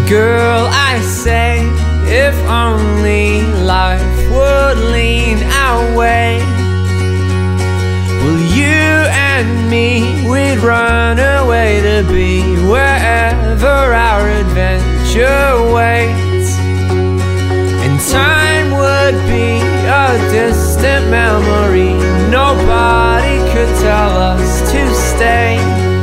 Girl, I say, if only life would lean our way, well, you and me, we'd run away to be wherever our adventure waits. And time would be a distant memory, nobody could tell us to stay.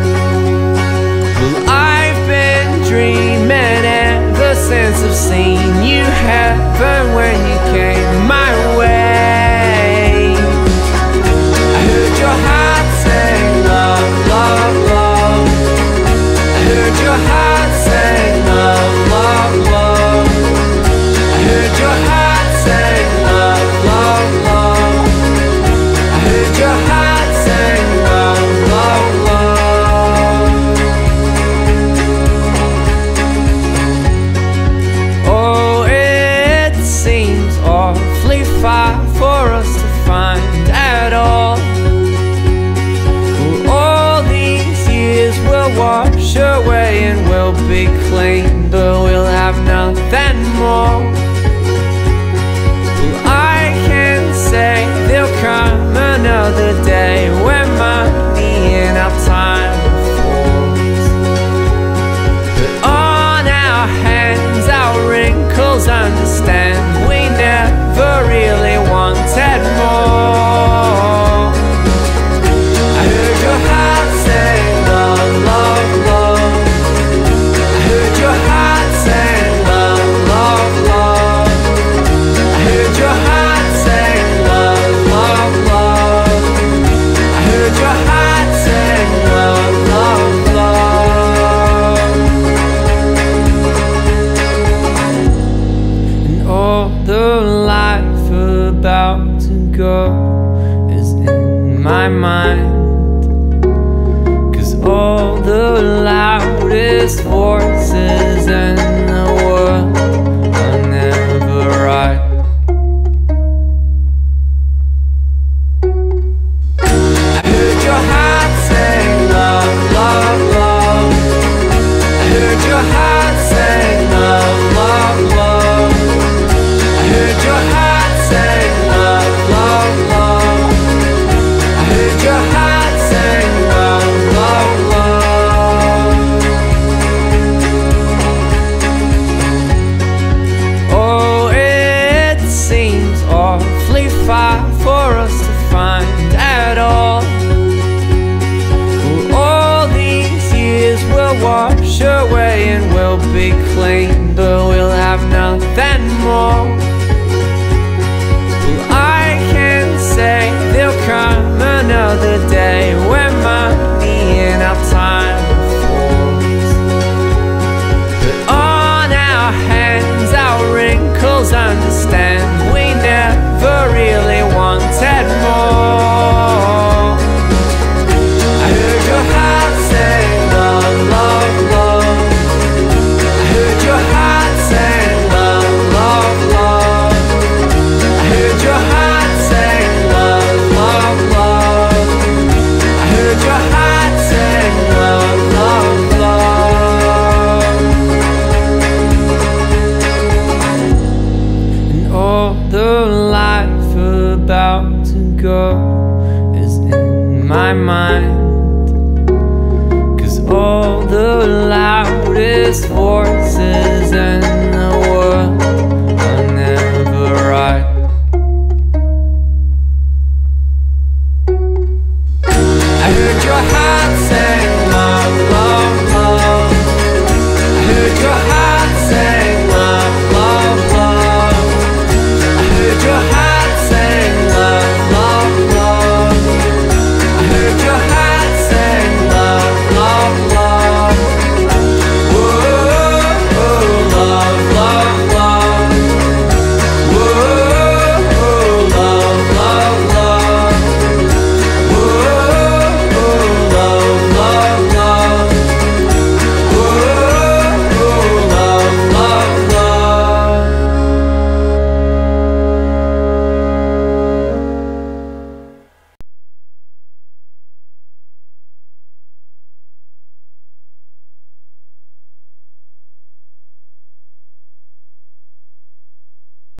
Well, I've been dreaming ever since I've seen you heaven when you came my way. I heard your heart say love, love, love. I heard your heart say love, love, love. I heard your heart say love, love, love. I heard your heart say love, love, love. Oh, it seems awfully far for us to find at all. All these years will wash away and we'll be clean, but we'll have nothing more. Well, I can say there'll come another day when money and our time falls, but on our hands, our wrinkles understand we never really wanted more. I heard your heart say love, love, love. I heard your heart say love, love, love. I heard your heart say love, love, love. I heard your heart say love, love, love. And all the life about to go is in my mind, 'cause all the loudest voices in the world are never right. I heard your heart say love, love, love. I heard your heart say love, love, love. I heard your heart say love, love, love. I heard your heart say love, love, love. Oh, it seems awfully far for us to find at all. Well, all these years will wash away and we'll be clean, but we'll have nothing more. Well, I can say there'll come another day when money and our time falls, but on our hands, our wrinkles understand we never really wanted more. I heard your heart say love, love, love. I heard your heart say love, love, love. I heard your heart say love, love, love. I heard your heart say love, love, love. And all the life about to go is in my mind, 'cause all the loudest voices